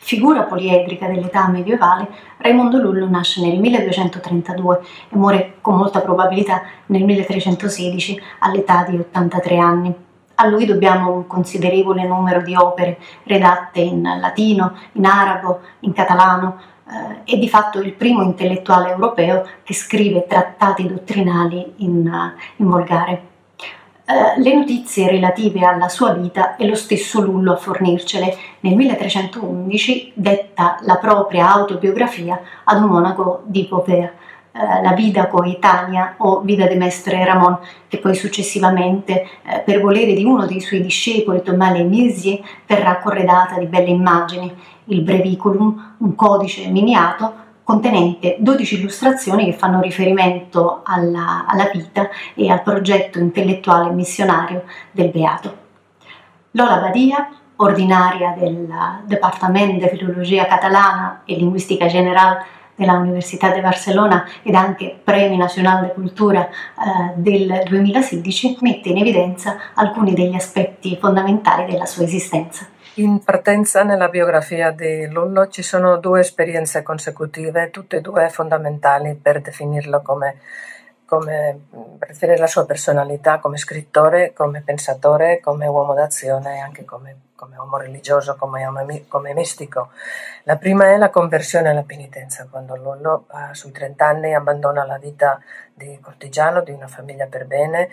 figura poliedrica dell'età medievale, Raimondo Lullo nasce nel 1232 e muore con molta probabilità nel 1316 all'età di 83 anni. A lui dobbiamo un considerevole numero di opere redatte in latino, in arabo, in catalano, è di fatto il primo intellettuale europeo che scrive trattati dottrinali in volgare. Le notizie relative alla sua vita è lo stesso Lullo a fornircele. Nel 1311 detta la propria autobiografia ad un monaco di Beauvais, la Vida Coetanea o Vida de Mestre Ramon, che poi successivamente, per volere di uno dei suoi discepoli, Thomas Le Maizière, verrà corredata di belle immagini, il Breviculum, un codice miniato contenente 12 illustrazioni che fanno riferimento alla vita e al progetto intellettuale e missionario del Beato. Lola Badia, ordinaria del Departament de Filologia Catalana e Linguistica General della Università di Barcellona ed anche Premi Nacional de Cultura del 2016, mette in evidenza alcuni degli aspetti fondamentali della sua esistenza. In partenza nella biografia di Lullo ci sono 2 esperienze consecutive, tutte e 2 fondamentali per definirlo per definire la sua personalità come scrittore, come pensatore, come uomo d'azione e anche come uomo religioso, come mistico. La prima è la conversione alla penitenza, quando Lullo sui 30 anni abbandona la vita di cortigiano di una famiglia per bene,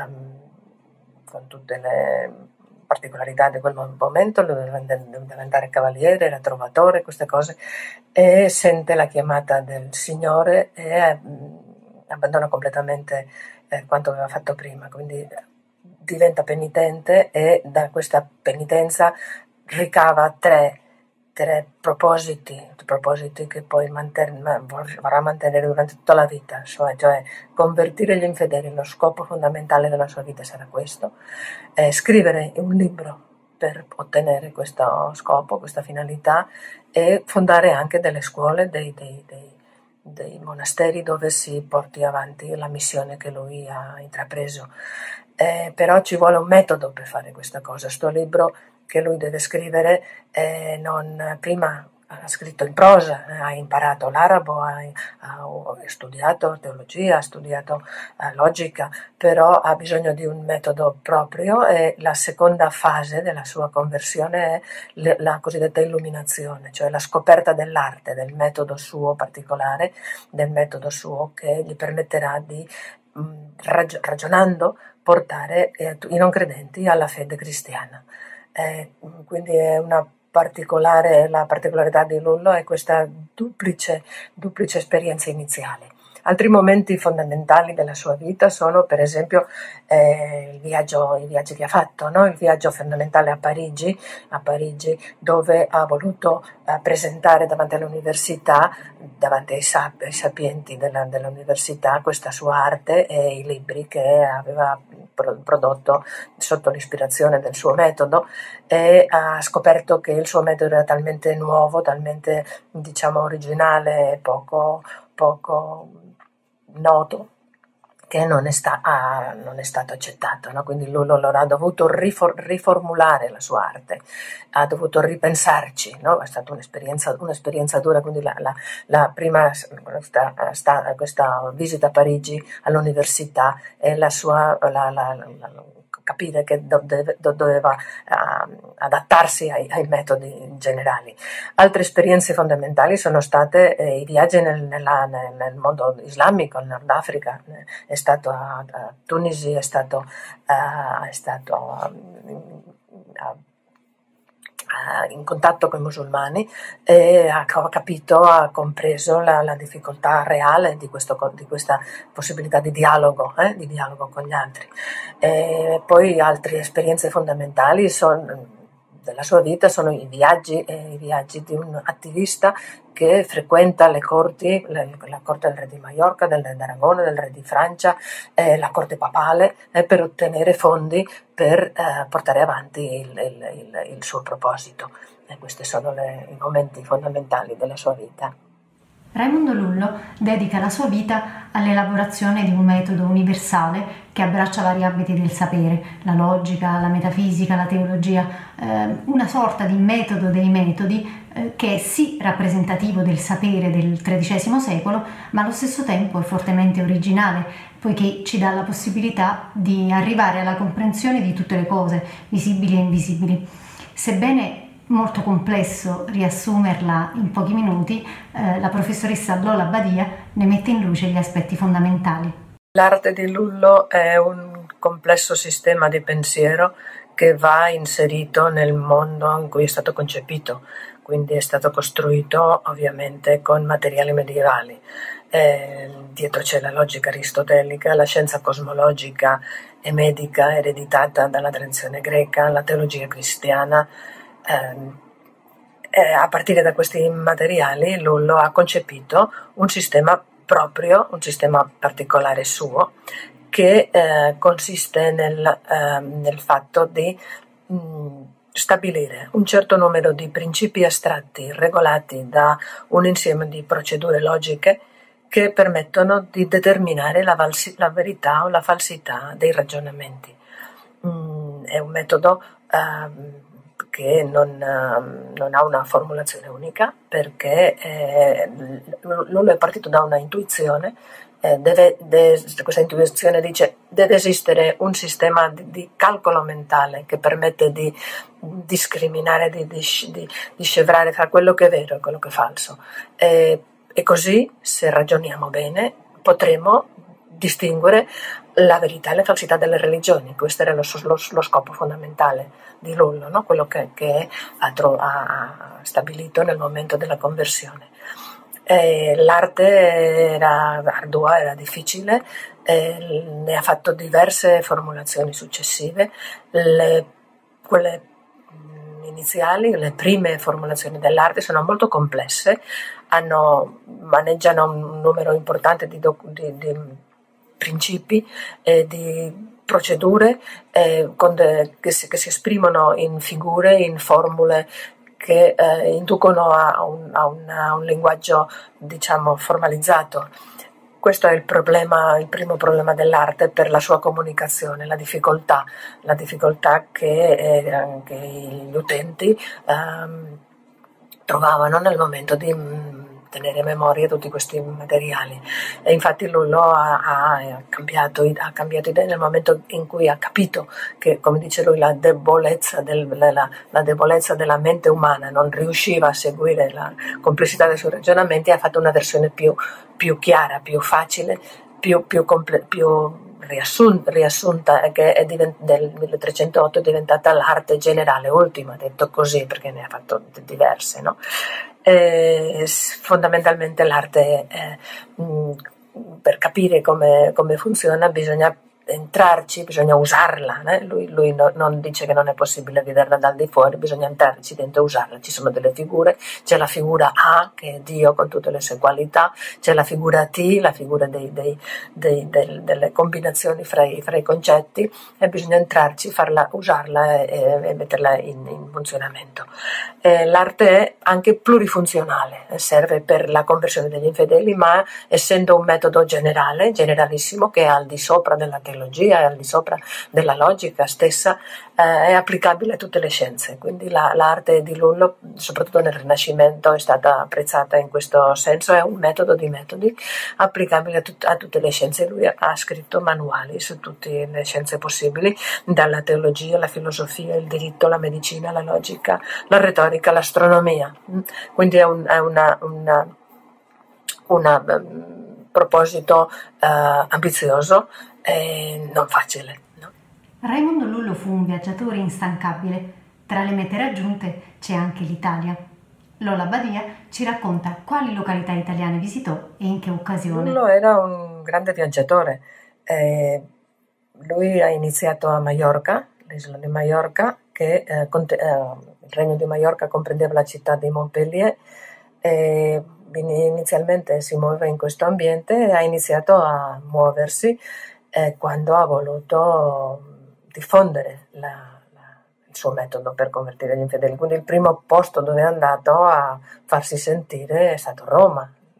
con tutte le particolarità di quel momento, deve diventare cavaliere, era trovatore, queste cose, e sente la chiamata del Signore e abbandona completamente quanto aveva fatto prima, quindi diventa penitente e da questa penitenza ricava tre propositi che poi vorrà mantenere durante tutta la vita, cioè convertire gli infedeli. Lo scopo fondamentale della sua vita sarà questo, scrivere un libro per ottenere questo scopo, questa finalità, e fondare anche delle scuole, dei monasteri dove si porti avanti la missione che lui ha intrapreso. Però ci vuole un metodo per fare questa cosa. Sto libro che lui deve scrivere prima ha scritto in prosa, ha imparato l'arabo, ha studiato teologia, ha studiato logica, però ha bisogno di un metodo proprio, e la seconda fase della sua conversione è la cosiddetta illuminazione, cioè la scoperta dell'arte, del metodo suo particolare, del metodo suo che gli permetterà di, ragionando, portare i non credenti alla fede cristiana. Quindi è la particolarità di Lullo è questa duplice esperienza iniziale. Altri momenti fondamentali della sua vita sono, per esempio, i viaggi che ha fatto, no? Il viaggio fondamentale a Parigi, dove ha voluto presentare davanti all'università, davanti ai sapienti dell'università, questa sua arte e i libri che aveva prodotto sotto l'ispirazione del suo metodo, e ha scoperto che il suo metodo era talmente nuovo, talmente, originale e poco noto, che non è stato accettato, no? Quindi lui ha dovuto riformulare la sua arte, ha dovuto ripensarci, no? È stata un'esperienza dura, quindi la prima questa visita a Parigi all'università e capire che doveva adattarsi ai metodi generali. Altre esperienze fondamentali sono state i viaggi nel mondo islamico, nel Nord Africa. È stato a Tunisi, è stato in contatto con i musulmani e ha compreso la difficoltà reale di questa possibilità di dialogo con gli altri. Poi altre esperienze fondamentali della sua vita sono i viaggi di un attivista che frequenta le corti, la corte del re di Maiorca, del re d'Aragona, del re di Francia, la corte papale, per ottenere fondi per portare avanti il suo proposito. E questi sono i momenti fondamentali della sua vita. Raimondo Lullo dedica la sua vita all'elaborazione di un metodo universale che abbraccia vari ambiti del sapere, la logica, la metafisica, la teologia, una sorta di metodo dei metodi che è sì rappresentativo del sapere del XIII secolo, ma allo stesso tempo è fortemente originale, poiché ci dà la possibilità di arrivare alla comprensione di tutte le cose, visibili e invisibili. Sebbene molto complesso riassumerla in pochi minuti, la professoressa Lola Badia ne mette in luce gli aspetti fondamentali. L'arte di Lullo è un complesso sistema di pensiero che va inserito nel mondo in cui è stato concepito, quindi è stato costruito ovviamente con materiali medievali. Dietro c'è la logica aristotelica, la scienza cosmologica e medica ereditata dalla tradizione greca, la teologia cristiana. A partire da questi materiali Lullo ha concepito un sistema proprio, un sistema particolare suo, che consiste nel fatto di stabilire un certo numero di principi astratti regolati da un insieme di procedure logiche che permettono di determinare la verità o la falsità dei ragionamenti. È un metodo che non ha una formulazione unica, perché Lullo è partito da una intuizione. Questa intuizione dice: deve esistere un sistema di calcolo mentale che permette di discriminare, di scevrare tra quello che è vero e quello che è falso, e così, se ragioniamo bene, potremo distinguere la verità e la falsità delle religioni. Questo era lo scopo fondamentale di Lullo, no? Quello che ha stabilito nel momento della conversione. L'arte era ardua, era difficile, ne ha fatto diverse formulazioni successive. Quelle iniziali, le prime formulazioni dell'arte sono molto complesse, maneggiano un numero importante di principi e di procedure che si esprimono in figure, in formule che inducono a un linguaggio, diciamo, formalizzato. Questo è il primo problema dell'arte per la sua comunicazione, la difficoltà che gli utenti trovavano nel momento di tenere a memoria tutti questi materiali. E infatti Lullo ha cambiato idea nel momento in cui ha capito che, come dice lui, la debolezza della mente umana non riusciva a seguire la complessità dei suoi ragionamenti. Ha fatto una versione più chiara, più facile, più riassunta, che del 1308 è diventata l'arte generale ultima, detto così, perché ne ha fatto diverse, no? Fondamentalmente l'arte, per capire come funziona, bisogna entrarci, bisogna usarla, Lui non dice che non è possibile vederla dal di fuori, bisogna entrarci dentro e usarla. Ci sono delle figure, c'è la figura A, che è Dio con tutte le sue qualità, c'è la figura T, la figura delle combinazioni fra i concetti, e bisogna entrarci, usarla e metterla in funzionamento. L'arte è anche plurifunzionale, serve per la conversione degli infedeli, ma essendo un metodo generalissimo, che è al di sopra della teologia, è al di sopra della logica stessa, è applicabile a tutte le scienze. Quindi l'arte di Lullo, soprattutto nel Rinascimento, è stata apprezzata in questo senso. È un metodo di metodi applicabile a tutte le scienze. Lui ha scritto manuali su tutte le scienze possibili, dalla teologia, la filosofia, il diritto, la medicina, la logica, la retorica, l'astronomia. Quindi è un proposito ambizioso e non facile, no? Raimondo Lullo fu un viaggiatore instancabile. Tra le mete raggiunte c'è anche l'Italia. Lola Badia ci racconta quali località italiane visitò e in che occasione. Lullo era un grande viaggiatore. Lui ha iniziato a Maiorca, l'isola di Maiorca, che il regno di Maiorca comprendeva la città di Montpellier. Inizialmente si muoveva in questo ambiente e ha iniziato a muoversi quando ha voluto diffondere il suo metodo per convertire gli infedeli. Quindi il primo posto dove è andato a farsi sentire è stato Roma, la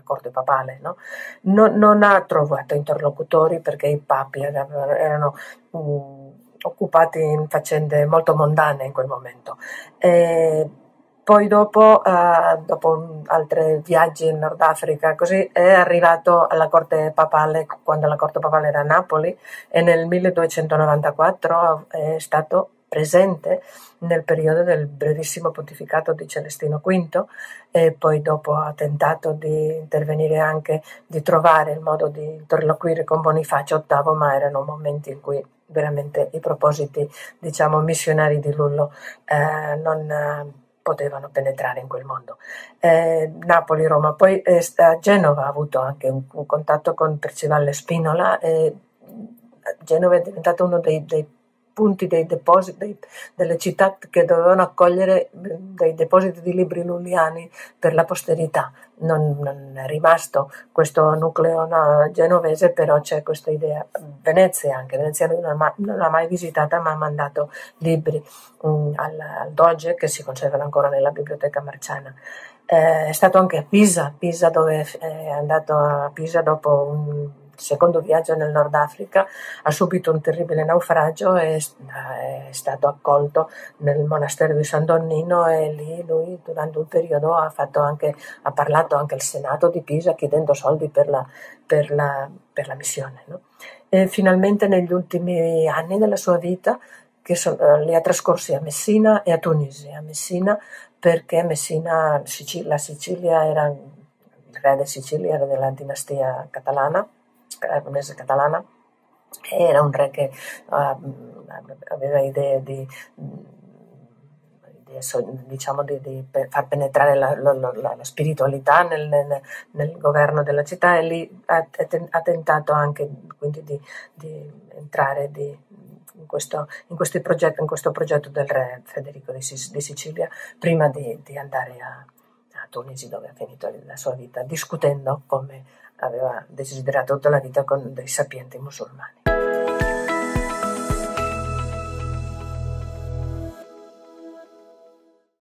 corte papale, no? Non ha trovato interlocutori perché i papi erano occupati in faccende molto mondane in quel momento. Poi dopo altri viaggi in Nord Africa, così è arrivato alla corte papale quando la corte papale era a Napoli, e nel 1294 è stato presente nel periodo del brevissimo pontificato di Celestino V, e poi dopo ha tentato di intervenire anche, di trovare il modo di interloquire con Bonifacio VIII, ma erano momenti in cui veramente i propositi, diciamo, missionari di Lullo non potevano penetrare in quel mondo. Napoli, Roma, poi a Genova ha avuto anche un contatto con Percivalle Spinola, e Genova è diventato uno dei punti, dei depositi, delle città che dovevano accogliere dei depositi di libri lulliani per la posterità. Non è rimasto questo nucleo genovese, però c'è questa idea. Venezia lui non l'ha mai visitata, ma ha mandato libri al Doge, che si conservano ancora nella biblioteca Marciana. È stato anche a Pisa, dove è andato a Pisa dopo un secondo viaggio nel Nord Africa, ha subito un terribile naufragio e è stato accolto nel monastero di San Donnino, e lì lui durante un periodo ha parlato anche al Senato di Pisa chiedendo soldi per la missione, no? E finalmente negli ultimi anni della sua vita, li ha trascorsi a Messina e a Tunisi. A Messina perché Messina, la Sicilia il re di Sicilia era della dinastia catalana, aragonese catalana, e era un re che aveva idee di far penetrare la spiritualità nel governo della città, e lì ha tentato anche quindi di entrare in questo progetto del re Federico di Sicilia, prima di andare a Tunisi, dove ha finito la sua vita, discutendo, come aveva desiderato tutta la vita, con dei sapienti musulmani.